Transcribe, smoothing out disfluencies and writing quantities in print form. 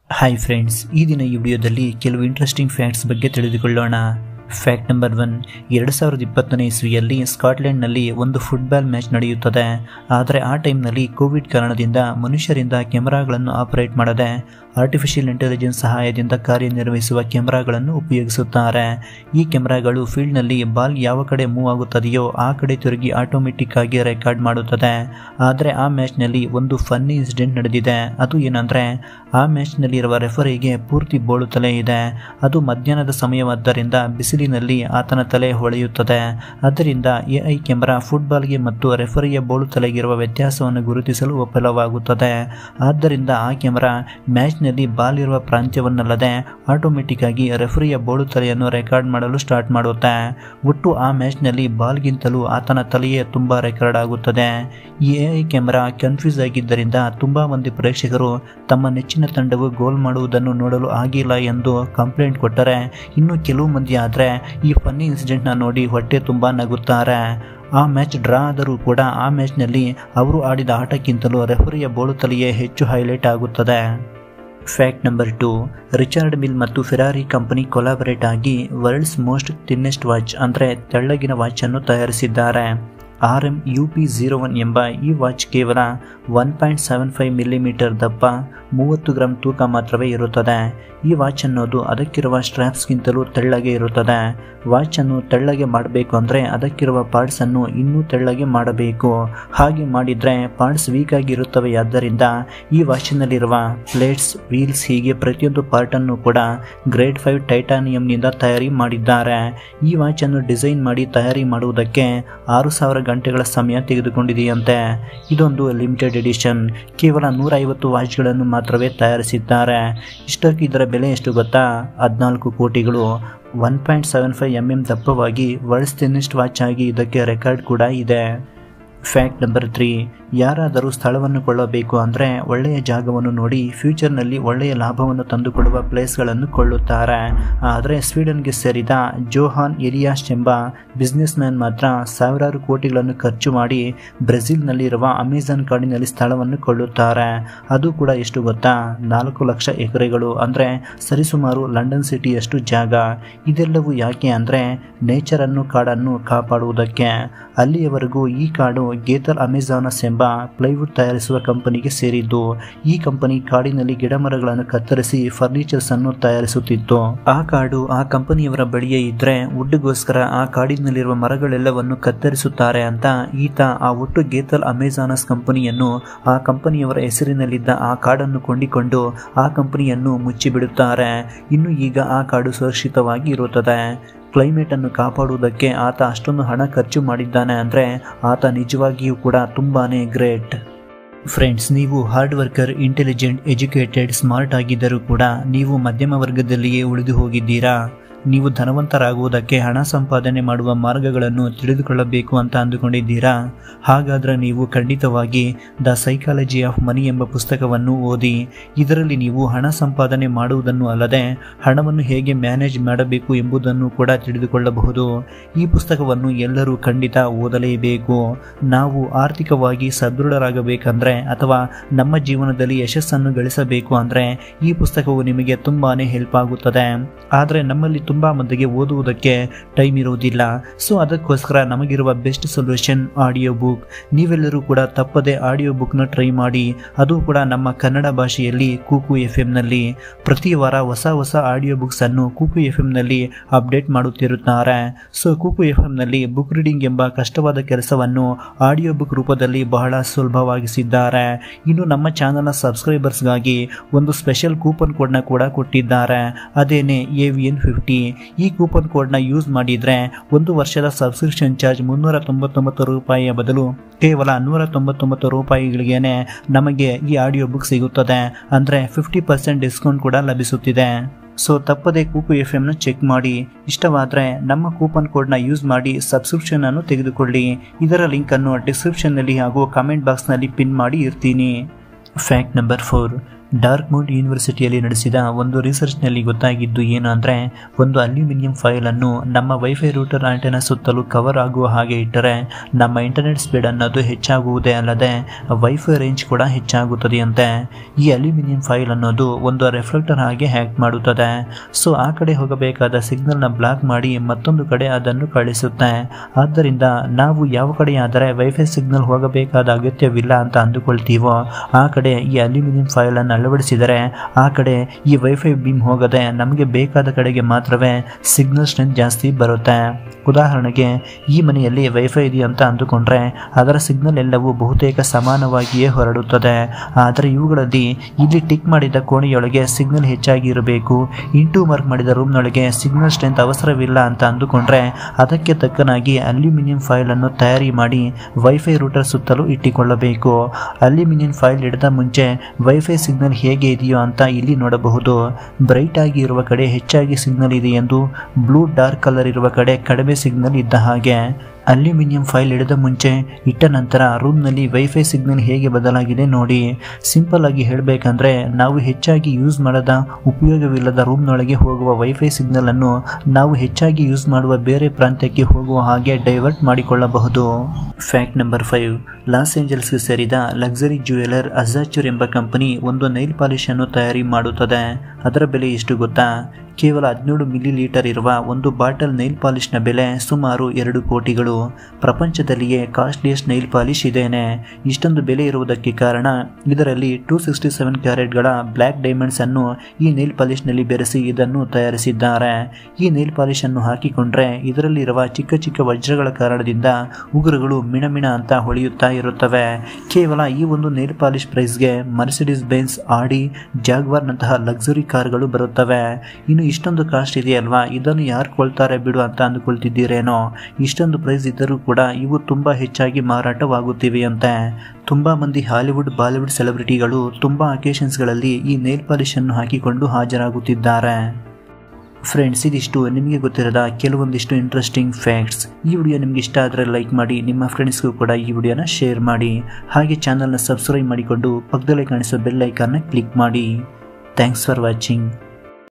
Hi friends, ಈ ದಿನ ಈ ವಿಡಿಯೋದಲ್ಲಿ ಕೆಲವು ಇಂಟ್ರೆಸ್ಟಿಂಗ್ ಫ್ಯಾಕ್ಟ್ಸ್ ಬಗ್ಗೆ ತಿಳಿದುಕೊಳ್ಳೋಣ. Fact number 1. 2020ನೇ ಇಸ್ವಿಯಲ್ಲಿ ಸ್ಕಾಟ್ಲೆಂಡ್ನಲ್ಲಿ ಒಂದು ಫುಟ್ಬಾಲ್ ಮ್ಯಾಚ್ ನಡೆಯುತ್ತದೆ. ಆದರೆ ಆ ಟೈಮ್ನಲ್ಲಿ ಕೋವಿಡ್ ಕಾರಣದಿಂದ ಮನುಷ್ಯರಿಂದ ಕ್ಯಾಮೆರಾಗಳನ್ನು ಆಪರೇಟ್ ಮಾಡದೆ ಆರ್ಟಿಫಿಷಿಯಲ್ ಇಂಟೆಲಿಜೆನ್ಸ್ ಸಹಾಯದಿಂದ ಕಾರ್ಯನಿರ್ವಹಿಸುವ ಕ್ಯಾಮೆರಾಗಳನ್ನು ಉಪಯೋಗಿಸುತ್ತಾರೆ. ಈ ಕ್ಯಾಮೆರಾಗಳು ಫೀಲ್ಡ್ನಲ್ಲಿ ಬಾಲ್ ಯಾವ ಕಡೆ ಮೂವ್ ಆಗುತ್ತದೆಯೋ ಆ ಕಡೆ ತಿರುಗಿ ಆಟೋಮೆಟಿಕ್ ಆಗಿ ರೆಕಾರ್ಡ್ ಮಾಡುತ್ತದೆ. ಆದರೆ ಆ ಮ್ಯಾಚ್ನಲ್ಲಿ ಒಂದು ಫನ್ನಿ ಇನ್ಸಿಡೆಂಟ್ ನಡೆದಿದೆ. ಅದು ಏನಂದರೆ, ಆ ಮ್ಯಾಚ್ನಲ್ಲಿರುವ ರೆಫರಿಗೆ ಪೂರ್ತಿ ಬೋಳು ತಲೆ ಇದೆ. ಅದು ಮಧ್ಯಾಹ್ನದ ಸಮಯವಾದ್ದರಿಂದ ಬಿಸಿಲಿನಲ್ಲಿ ಆತನ ತಲೆ ಹೊಳೆಯುತ್ತದೆ. ಆದ್ದರಿಂದ AI ಕ್ಯಾಮೆರಾ ಫುಟ್ಬಾಲ್ಗೆ ಮತ್ತು ರೆಫರಿಯ ಬೋಳು ತಲೆಗಿರುವ ವ್ಯತ್ಯಾಸವನ್ನು ಗುರುತಿಸಲು ವಿಫಲವಾಗುತ್ತದೆ. ಆದ್ದರಿಂದ ಆ ಕ್ಯಾಮೆರಾ ಮ್ಯಾಚ್ನಲ್ಲಿ ಬಾಲ್ ಇರುವ ಪ್ರಾಂತ್ಯವನ್ನಲ್ಲದೆ ಆಟೋಮೆಟಿಕ್ ಆಗಿ ರೆಫರಿಯ ಬೋಳು ತಲೆಯನ್ನು ರೆಕಾರ್ಡ್ ಮಾಡಲು ಸ್ಟಾರ್ಟ್ ಮಾಡುತ್ತೆ. ಒಟ್ಟು ಆ ಮ್ಯಾಚ್ನಲ್ಲಿ ಬಾಲ್ಗಿಂತಲೂ ಆತನ ತಲೆಯೇ ತುಂಬ ರೆಕಾರ್ಡ್ ಆಗುತ್ತದೆ. ಈ AI ಕ್ಯಾಮೆರಾ ಕನ್ಫ್ಯೂಸ್ ಆಗಿದ್ದರಿಂದ ತುಂಬ ಮಂದಿ ಪ್ರೇಕ್ಷಕರು ತಮ್ಮ ನೆಚ್ಚಿನ ತಂಡವು ಗೋಲ್ ಮಾಡುವುದನ್ನು ನೋಡಲು ಆಗಿಲ್ಲ ಎಂದು ಕಂಪ್ಲೇಂಟ್ ಕೊಟ್ಟರೆ, ಇನ್ನು ಕೆಲವು ಮಂದಿ ಆದರೆ ಈ ಫನ್ನಿ ಇನ್ಸಿಡೆಂಟ್ನ ನೋಡಿ ಹೊಟ್ಟೆ ತುಂಬ ನಗುತ್ತಾರೆ. ಆ ಮ್ಯಾಚ್ ಡ್ರಾ ಆದರೂ ಕೂಡ ಆ ಮ್ಯಾಚ್ನಲ್ಲಿ ಅವರು ಆಡಿದ ಆಟಕ್ಕಿಂತಲೂ ರೆಫರಿಯ ಬೋಳು ತಲೆಯೇ ಹೆಚ್ಚು ಹೈಲೈಟ್ ಆಗುತ್ತದೆ. Fact number 2. ರಿಚರ್ಡ್ ಮಿಲ್ ಮತ್ತು ಫೆರಾರಿ ಕಂಪನಿ ಕೊಲಾಬರೇಟ್ ಆಗಿ ವರ್ಲ್ಡ್ಸ್ ಮೋಸ್ಟ್ ಥಿನ್ನೆಸ್ಟ್ ವಾಚ್ ಅಂದರೆ ತೆಳ್ಳಗಿನ ವಾಚ್ ಅನ್ನು ತಯಾರಿಸಿದ್ದಾರೆ. RM UP01 ಎಂಬ ಈ ವಾಚ್ ಕೇವಲ 1.75 ಮಿಲಿಮೀಟರ್ ದಪ್ಪ, 30 ಗ್ರಾಂ ತೂಕ ಮಾತ್ರವೇ ಇರುತ್ತದೆ. ಈ ವಾಚ್ ಅನ್ನೋದು ಅದಕ್ಕಿರುವ ಸ್ಟ್ರ್ಯಾಪ್ಸ್ಗಿಂತಲೂ ತೆಳ್ಳಗೆ ಇರುತ್ತದೆ. ವಾಚನ್ನು ತೆಳ್ಳಗೆ ಮಾಡಬೇಕು ಅಂದರೆ ಅದಕ್ಕಿರುವ ಪಾರ್ಟ್ಸನ್ನು ಇನ್ನೂ ತೆಳ್ಳಗೆ ಮಾಡಬೇಕು. ಹಾಗೆ ಮಾಡಿದರೆ ಪಾರ್ಟ್ಸ್ ವೀಕ್ ಆಗಿರುತ್ತವೆ. ಆದ್ದರಿಂದ ಈ ವಾಚಿನಲ್ಲಿರುವ ಪ್ಲೇಟ್ಸ್, ವೀಲ್ಸ್ ಹೀಗೆ ಪ್ರತಿಯೊಂದು ಪಾರ್ಟನ್ನು ಕೂಡ ಗ್ರೇಡ್ 5 ಟೈಟಾನಿಯಂನಿಂದ ತಯಾರಿ ಮಾಡಿದ್ದಾರೆ. ಈ ವಾಚನ್ನು ಡಿಸೈನ್ ಮಾಡಿ ತಯಾರಿ ಮಾಡುವುದಕ್ಕೆ 6000 ಗಂಟೆಗಳ ಸಮಯ ತೆಗೆದುಕೊಂಡಿದೆಯಂತೆ. ಇದೊಂದು ಲಿಮಿಟೆಡ್ ಎಡಿಷನ್. ಕೇವಲ 150 ವಾಚ್ಗಳನ್ನು ಮಾತ್ರವೇ ತಯಾರಿಸಿದ್ದಾರೆ. ಇಷ್ಟಕ್ಕೆ ಇದರ ಬೆಲೆ ಎಷ್ಟು ಗೊತ್ತಾ? 14 ಕೋಟಿಗಳು. 1.75 mm ದಪ್ಪವಾಗಿ ವರ್ಲ್ಡ್ಸ್ ಥಿನ್ನೆಸ್ಟ್ ವಾಚ್ ಆಗಿ ಇದಕ್ಕೆ ರೆಕಾರ್ಡ್ ಕೂಡ ಇದೆ. Fact number 3. ಯಾರಾದರೂ ಸ್ಥಳವನ್ನು ಕೊಳ್ಳಬೇಕು ಅಂದರೆ ಒಳ್ಳೆಯ ಜಾಗವನ್ನು ನೋಡಿ ಫ್ಯೂಚರ್ನಲ್ಲಿ ಒಳ್ಳೆಯ ಲಾಭವನ್ನು ತಂದುಕೊಡುವ ಪ್ಲೇಸ್ಗಳನ್ನು ಕೊಳ್ಳುತ್ತಾರೆ. ಆದರೆ ಸ್ವೀಡನ್ಗೆ ಸೇರಿದ ಜೋಹಾನ್ ಎಲಿಯಾಸ್ ಎಂಬ ಬಿಸ್ನೆಸ್ ಮ್ಯಾನ್ ಮಾತ್ರ ಸಾವಿರಾರು ಕೋಟಿಗಳನ್ನು ಖರ್ಚು ಮಾಡಿ ಬ್ರೆಜಿಲ್ನಲ್ಲಿರುವ ಅಮೆಜಾನ್ ಕಾಡಿನಲ್ಲಿ ಸ್ಥಳವನ್ನು ಕೊಳ್ಳುತ್ತಾರೆ. ಅದು ಕೂಡ ಎಷ್ಟು ಗೊತ್ತಾ? 4 ಲಕ್ಷ ಎಕರೆಗಳು, ಅಂದರೆ ಸರಿಸುಮಾರು ಲಂಡನ್ ಸಿಟಿಯಷ್ಟು ಜಾಗ. ಇದೆಲ್ಲವೂ ಯಾಕೆ ಅಂದರೆ ನೇಚರನ್ನು, ಕಾಡನ್ನು ಕಾಪಾಡುವುದಕ್ಕೆ. ಅಲ್ಲಿಯವರೆಗೂ ಈ ಕಾಡು ಗೇತಲ್ ಅಮೆಜಾನಸ್ ಎಂಬ ಪ್ಲೈವುಡ್ ತಯಾರಿಸುವ ಕಂಪನಿಗೆ ಸೇರಿದ್ದು. ಈ ಕಂಪನಿ ಕಾಡಿನಲ್ಲಿ ಗಿಡಮರಗಳನ್ನು ಕತ್ತರಿಸಿ ಫರ್ನಿಚರ್ಸ್ ಅನ್ನು ತಯಾರಿಸುತ್ತಿತ್ತು. ಆ ಕಾಡು ಆ ಕಂಪನಿಯವರ ಬಳಿಯೇ ಇದ್ರೆ ವುಡ್ಗೋಸ್ಕರ ಆ ಕಾಡಿನಲ್ಲಿರುವ ಮರಗಳೆಲ್ಲವನ್ನು ಕತ್ತರಿಸುತ್ತಾರೆ ಅಂತ ಈತ ಆ ಒಟ್ಟು ಗೇತಲ್ ಅಮೆಜಾನಸ್ ಕಂಪನಿಯನ್ನು, ಆ ಕಂಪನಿಯವರ ಹೆಸರಿನಲ್ಲಿದ್ದ ಆ ಕಾಡನ್ನು ಕೊಂಡಿಕೊಂಡು ಆ ಕಂಪನಿಯನ್ನು ಮುಚ್ಚಿಬಿಡುತ್ತಾರೆ. ಇನ್ನು ಈಗ ಆ ಕಾಡು ಸುರಕ್ಷಿತವಾಗಿ ಇರುತ್ತದೆ. ಕ್ಲೈಮೇಟ್ ಅನ್ನು ಕಾಪಾಡುವುದಕ್ಕೆ ಆತ ಅಷ್ಟೊಂದು ಹಣ ಖರ್ಚು ಮಾಡಿದ್ದಾನೆ ಅಂದರೆ ಆತ ನಿಜವಾಗಿಯೂ ಕೂಡ ತುಂಬಾನೇ ಗ್ರೇಟ್. ಫ್ರೆಂಡ್ಸ್, ನೀವು hard worker, intelligent, educated, smart ಆಗಿದ್ದರೂ ಕೂಡ ನೀವು ಮಧ್ಯಮ ವರ್ಗದಲ್ಲಿಯೇ ಉಳಿದು ಹೋಗಿದ್ದೀರಾ? ನೀವು ಧನವಂತರಾಗುವುದಕ್ಕೆ ಹಣ ಸಂಪಾದನೆ ಮಾಡುವ ಮಾರ್ಗಗಳನ್ನು ತಿಳಿದುಕೊಳ್ಳಬೇಕು ಅಂತ ಅಂದುಕೊಂಡಿದ್ದೀರಾ? ಹಾಗಾದರೆ ನೀವು ಖಂಡಿತವಾಗಿ ದ ಸೈಕಾಲಜಿ ಆಫ್ ಮನಿ ಎಂಬ ಪುಸ್ತಕವನ್ನು ಓದಿ. ಇದರಲ್ಲಿ ನೀವು ಹಣ ಸಂಪಾದನೆ ಮಾಡುವುದನ್ನು ಅಲ್ಲದೆ ಹಣವನ್ನು ಹೇಗೆ ಮ್ಯಾನೇಜ್ ಮಾಡಬೇಕು ಎಂಬುದನ್ನು ಕೂಡ ತಿಳಿದುಕೊಳ್ಳಬಹುದು. ಈ ಪುಸ್ತಕವನ್ನು ಎಲ್ಲರೂ ಖಂಡಿತ ಓದಲೇಬೇಕು. ನಾವು ಆರ್ಥಿಕವಾಗಿ ಸದೃಢರಾಗಬೇಕಂದ್ರೆ ಅಥವಾ ನಮ್ಮ ಜೀವನದಲ್ಲಿ ಯಶಸ್ಸನ್ನು ಗಳಿಸಬೇಕು ಅಂದರೆ ಈ ಪುಸ್ತಕವು ನಿಮಗೆ ತುಂಬಾನೇ ಹೆಲ್ಪ್ ಆಗುತ್ತದೆ. ಆದರೆ ನಮ್ಮಲ್ಲಿ ತುಂಬಾ ಮಂದಿಗೆ ಓದುವುದಕ್ಕೆ ಟೈಮ್ ಇರುವುದಿಲ್ಲ. ಸೊ ಅದಕ್ಕೋಸ್ಕರ ನಮಗಿರುವ ಬೆಸ್ಟ್ ಸೊಲ್ಯೂಷನ್ ಆಡಿಯೋ ಬುಕ್. ನೀವೆಲ್ಲರೂ ಕೂಡ ತಪ್ಪದೆ ಆಡಿಯೋ ಬುಕ್ನ ಟ್ರೈ ಮಾಡಿ. ಅದು ಕೂಡ ನಮ್ಮ ಕನ್ನಡ ಭಾಷೆಯಲ್ಲಿ ಕುಕು FM-ನಲ್ಲಿ. ಪ್ರತಿ ವಾರ ಹೊಸ ಆಡಿಯೋ ಬುಕ್ಸ್ ಅನ್ನು ಕುಕು FM-ನಲ್ಲಿ ಅಪ್ಡೇಟ್ ಮಾಡುತ್ತಿರುತ್ತಾರೆ. ಸೊ ಕುಕು FM-ನಲ್ಲಿ ಬುಕ್ ರೀಡಿಂಗ್ ಎಂಬ ಕಷ್ಟವಾದ ಕೆಲಸವನ್ನು ಆಡಿಯೋ ಬುಕ್ ರೂಪದಲ್ಲಿ ಬಹಳ ಸುಲಭವಾಗಿಸಿದ್ದಾರೆ. ಇನ್ನು ನಮ್ಮ ಚಾನಲ್ನ ಸಬ್ಸ್ಕ್ರೈಬರ್ಸ್ಗಾಗಿ ಒಂದು ಸ್ಪೆಷಲ್ ಕೂಪನ್ ಕೋಡ್ನ ಕೂಡ ಕೊಟ್ಟಿದ್ದಾರೆ. ಅದೇನೆ AVN50. ಈ ಕೂಪನ್ ಕೋಡ್ನ ಯೂಸ್ ಮಾಡಿದರೆ 1 ವರ್ಷದ ಸಬ್ಸ್ಕ್ರಿಪ್ಷನ್ ಚಾರ್ಜ್ 399 ರೂಪಾಯಿಯ ಬದಲು ಕೇವಲ 199 ರೂಪಾಯಿಗಳಿಗೇನೆ ನಮಗೆ ಈ ಆಡಿಯೋ ಬುಕ್ ಸಿಗುತ್ತದೆ. ಅಂದರೆ 50% ಡಿಸ್ಕೌಂಟ್ ಕೂಡ ಲಭಿಸುತ್ತಿದೆ. ಸೊ ತಪ್ಪದೆ ಕುಕು FM-ನ ಚೆಕ್ ಮಾಡಿ. ಇಷ್ಟವಾದರೆ ನಮ್ಮ ಕೂಪನ್ ಕೋಡ್ನ ಯೂಸ್ ಮಾಡಿ ಸಬ್ಸ್ಕ್ರಿಪ್ಷನ್ ಅನ್ನು ತೆಗೆದುಕೊಳ್ಳಿ. ಇದರ ಲಿಂಕ್ ಅನ್ನು ಡಿಸ್ಕ್ರಿಪ್ಷನ್ನಲ್ಲಿ ಹಾಗೂ ಕಾಮೆಂಟ್ ಬಾಕ್ಸ್ನಲ್ಲಿ ಪಿನ್ ಮಾಡಿ ಇರ್ತೀನಿ. Fact number 4. ಡಾರ್ಕ್ ಮೌಂಟ್ ಯೂನಿವರ್ಸಿಟಿಯಲ್ಲಿ ನಡೆಸಿದ ಒಂದು ರಿಸರ್ಚ್ನಲ್ಲಿ ಗೊತ್ತಾಗಿದ್ದು ಏನು ಅಂದರೆ, ಒಂದು ಅಲ್ಯೂಮಿನಿಯಂ ಫಾಯಿಲ್ ಅನ್ನು ನಮ್ಮ ವೈಫೈ ರೂಟರ್ ಆಂಟೆನಾ ಸುತ್ತಲೂ ಕವರ್ ಆಗುವ ಹಾಗೆ ಇಟ್ಟರೆ ನಮ್ಮ ಇಂಟರ್ನೆಟ್ ಸ್ಪೀಡ್ ಅನ್ನೋದು ಹೆಚ್ಚಾಗುವುದೇ ಅಲ್ಲದೆ ವೈಫೈ ರೇಂಜ್ ಕೂಡ ಹೆಚ್ಚಾಗುತ್ತದೆಯಂತೆ. ಈ ಅಲ್ಯೂಮಿನಿಯಂ ಫಾಯಿಲ್ ಅನ್ನೋದು ಒಂದು ರಿಫ್ಲೆಕ್ಟರ್ ಹಾಗೆ ಹ್ಯಾಕ್ ಮಾಡುತ್ತದೆ. ಸೊ ಆ ಕಡೆ ಹೋಗಬೇಕಾದ ಸಿಗ್ನಲ್ನ ಬ್ಲಾಕ್ ಮಾಡಿ ಮತ್ತೊಂದು ಕಡೆ ಅದನ್ನು ಕಳಿಸುತ್ತೆ. ಆದ್ದರಿಂದ ನಾವು ಯಾವ ಕಡೆ ಆದರೆ ವೈಫೈ ಸಿಗ್ನಲ್ ಹೋಗಬೇಕಾದ ಅಗತ್ಯವಿಲ್ಲ ಅಂತ ಅಂದುಕೊಳ್ತೀವೋ ಆ ಕಡೆ ಈ ಅಲ್ಯೂಮಿನಿಯಂ ಫಾಯಿಲ್ ಅನ್ನು ಅಳವಡಿಸಿದರೆ ಆ ಕಡೆ ಈ ವೈಫೈ ಬೀಮ್ ಹೋಗದೆ ನಮಗೆ ಬೇಕಾದ ಕಡೆಗೆ ಮಾತ್ರವೇ ಸಿಗ್ನಲ್ ಸ್ಟ್ರೆಂತ್ ಜಾಸ್ತಿ ಬರುತ್ತೆ. ಉದಾಹರಣೆಗೆ ಈ ಮನೆಯಲ್ಲಿ ವೈಫೈ ಇದೆ ಅಂತ ಅಂದುಕೊಂಡ್ರೆ ಅದರ ಸಿಗ್ನಲ್ ಎಲ್ಲವೂ ಬಹುತೇಕ ಸಮಾನವಾಗಿಯೇ ಹೊರಡುತ್ತದೆ. ಆದರೆ ಇವುಗಳಲ್ಲಿ ಇಲ್ಲಿ ಟಿಕ್ ಮಾಡಿದ ಕೋಣೆಯೊಳಗೆ ಸಿಗ್ನಲ್ ಹೆಚ್ಚಾಗಿ ಇರಬೇಕು, ಇಂಟು ಮಾರ್ಕ್ ಮಾಡಿದ ರೂಮ್ನೊಳಗೆ ಸಿಗ್ನಲ್ ಸ್ಟ್ರೆಂತ್ ಅವಸರವಿಲ್ಲ ಅಂತ ಅಂದುಕೊಂಡ್ರೆ ಅದಕ್ಕೆ ತಕ್ಕನಾಗಿ ಅಲ್ಯೂಮಿನಿಯಂ ಫಾಯಿಲ್ ಅನ್ನು ತಯಾರಿ ಮಾಡಿ ವೈಫೈ ರೂಟರ್ ಸುತ್ತಲೂ ಇಟ್ಟುಕೊಳ್ಳಬೇಕು. ಅಲ್ಯೂಮಿನಿಯಂ ಫಾಯಿಲ್ ಇಡದ ಮುಂಚೆ ವೈಫೈ ಸಿಗ್ನಲ್ ಹೇಗೆ ಇದೆಯೋ ಅಂತ ಇಲ್ಲಿ ನೋಡಬಹುದು. ಬ್ರೈಟ್ ಆಗಿ ಇರುವ ಕಡೆ ಹೆಚ್ಚಾಗಿ ಸಿಗ್ನಲ್ ಇದೆ ಎಂದು, ಬ್ಲೂ ಡಾರ್ಕ್ ಕಲರ್ ಇರುವ ಕಡೆ ಕಡಿಮೆ ಸಿಗ್ನಲ್ ಇದ್ದ ಹಾಗೆ. ಅಲ್ಯೂಮಿನಿಯಂ ಫಾಯಿಲ್ ಇಡದ ಮುಂಚೆ ಇಟ್ಟ ನಂತರ ರೂಮ್ನಲ್ಲಿ ವೈಫೈ ಸಿಗ್ನಲ್ ಹೇಗೆ ಬದಲಾಗಿದೆ ನೋಡಿ. ಸಿಂಪಲ್ ಆಗಿ ಹೇಳಬೇಕಂದ್ರೆ ನಾವು ಹೆಚ್ಚಾಗಿ ಯೂಸ್ ಮಾಡದ ಉಪಯೋಗವಿಲ್ಲದ ರೂಮ್ನೊಳಗೆ ಹೋಗುವ ವೈಫೈ ಸಿಗ್ನಲ್ ಅನ್ನು ನಾವು ಹೆಚ್ಚಾಗಿ ಯೂಸ್ ಮಾಡುವ ಬೇರೆ ಪ್ರಾಂತ್ಯಕ್ಕೆ ಹೋಗುವ ಹಾಗೆ ಡೈವರ್ಟ್ ಮಾಡಿಕೊಳ್ಳಬಹುದು. Fact number 5. ಲಾಸ್ ಏಂಜಲ್ಸ್ಗೆ ಸೇರಿದ ಲಕ್ಸರಿ ಜ್ಯುವೆಲರ್ ಅಜಾಚೂರ್ ಎಂಬ ಕಂಪನಿ ಒಂದು ನೈಲ್ ಪಾಲಿಶ್ ಅನ್ನು ತಯಾರಿ ಮಾಡುತ್ತದೆ. ಅದರ ಬೆಲೆ ಎಷ್ಟು ಗೊತ್ತಾ? ಕೇವಲ 17 ಮಿಲಿ ಲೀಟರ್ ಇರುವ ಒಂದು ಬಾಟಲ್ ನೈಲ್ ಪಾಲಿಶ್ನ ಬೆಲೆ ಸುಮಾರು 2 ಕೋಟಿಗಳು. ಪ್ರಪಂಚದಲ್ಲಿಯೇ ಕಾಸ್ಟ್ಲಿಯೆಸ್ಟ್ ನೈಲ್ ಪಾಲಿಶ್ ಇದೇನೆ. ಇಷ್ಟೊಂದು ಬೆಲೆ ಇರುವುದಕ್ಕೆ ಕಾರಣ ಇದರಲ್ಲಿ 267 ಕ್ಯಾರೆಟ್ಗಳ ಬ್ಲ್ಯಾಕ್ ಡೈಮಂಡ್ಸ್ ಅನ್ನು ಈ ನೈಲ್ ಪಾಲಿಶ್ನಲ್ಲಿ ಬೆರೆಸಿ ಇದನ್ನು ತಯಾರಿಸಿದ್ದಾರೆ. ಈ ನೈಲ್ ಪಾಲಿಶ್ ಅನ್ನು ಹಾಕಿಕೊಂಡ್ರೆ ಇದರಲ್ಲಿರುವ ಚಿಕ್ಕ ಚಿಕ್ಕ ವಜ್ರಗಳ ಕಾರಣದಿಂದ ಉಗುರುಗಳು ಮಿಣಮಿಣ ಅಂತ ಹೊಳೆಯುತ್ತಾ ಇರುತ್ತವೆ. ಕೇವಲ ಈ ಒಂದು ನೈಲ್ ಪಾಲಿಶ್ ಪ್ರೈಸ್ಗೆ ಮರ್ಸಿಡೀಸ್ ಬೆನ್ಸ್, ಆಡಿ, ಜಾಗ್ವಾರ್ನಂತಹ ಲಕ್ಸುರಿ ಕಾರ್ಗಳು ಬರುತ್ತವೆ. ಇನ್ನು ಇಷ್ಟೊಂದು ಕಾಸ್ಟ್ ಇದೆಯಲ್ವಾ, ಇದನ್ನು ಯಾರು ಕೊಳ್ತಾರೆ ಬಿಡು ಅಂತ ಅಂದುಕೊಳ್ತಿದ್ದೀರೇನೋ. ಇಷ್ಟೊಂದು ಪ್ರೈಸ್ ಇದ್ದರೂ ಕೂಡ ಇವು ತುಂಬಾ ಹೆಚ್ಚಾಗಿ ಮಾರಾಟವಾಗುತ್ತಿವೆಯಂತೆ. ತುಂಬಾ ಮಂದಿ ಹಾಲಿವುಡ್, ಬಾಲಿವುಡ್ ಸೆಲೆಬ್ರಿಟಿಗಳು ತುಂಬಾ ಅಕೇಶನ್ಸ್ಗಳಲ್ಲಿ ಈ ನೈಲ್ ಪಾಲಿಶ್ ಅನ್ನು ಹಾಕಿಕೊಂಡು ಹಾಜರಾಗುತ್ತಿದ್ದಾರೆ. ಫ್ರೆಂಡ್ಸ್, ಇದಿಷ್ಟು ನಿಮಗೆ ಗೊತ್ತಿರದ ಕೆಲವೊಂದಿಷ್ಟು ಇಂಟ್ರೆಸ್ಟಿಂಗ್ ಫ್ಯಾಕ್ಟ್ಸ್. ಈ ವಿಡಿಯೋ ನಿಮ್ಗೆ ಇಷ್ಟ ಆದರೆ ಲೈಕ್ ಮಾಡಿ, ನಿಮ್ಮ ಫ್ರೆಂಡ್ಸ್ಗೂ ಕೂಡ ಈ ವಿಡಿಯೋನ ಶೇರ್ ಮಾಡಿ. ಹಾಗೆ ಚಾನಲ್ನ ಸಬ್ಸ್ಕ್ರೈಬ್ ಮಾಡಿಕೊಂಡು ಪಕ್ಕದಲ್ಲೇ ಕಾಣಿಸೋ ಬೆಲ್ ಐಕಾನ್ನ ಕ್ಲಿಕ್ ಮಾಡಿ. Thanks for watching.